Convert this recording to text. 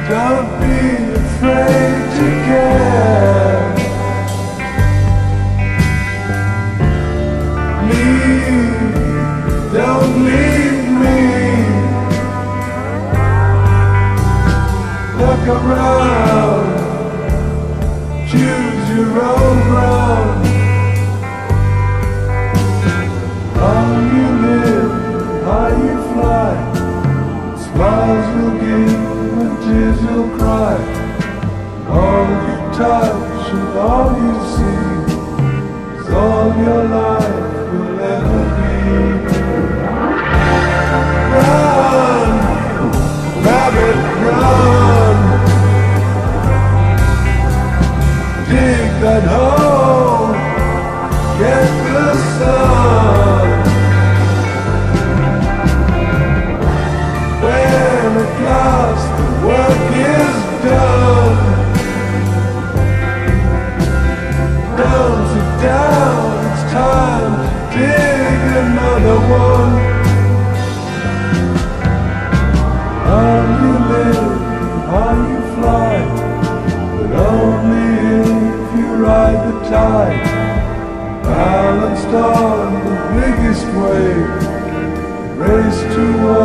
Don't be afraid to care. Me, don't leave me. Look around, choose your own ground. How you live, how you fly. Smiles you'll give and tears you'll cry. All you touch and all you see is all your life will ever be. Run, rabbit, run. Dig that hole, get the sun. When at last the work is done, down to down, it's time to dig another one. How you live, how you fly, but only if you ride the tide. Balanced on the biggest wave, race to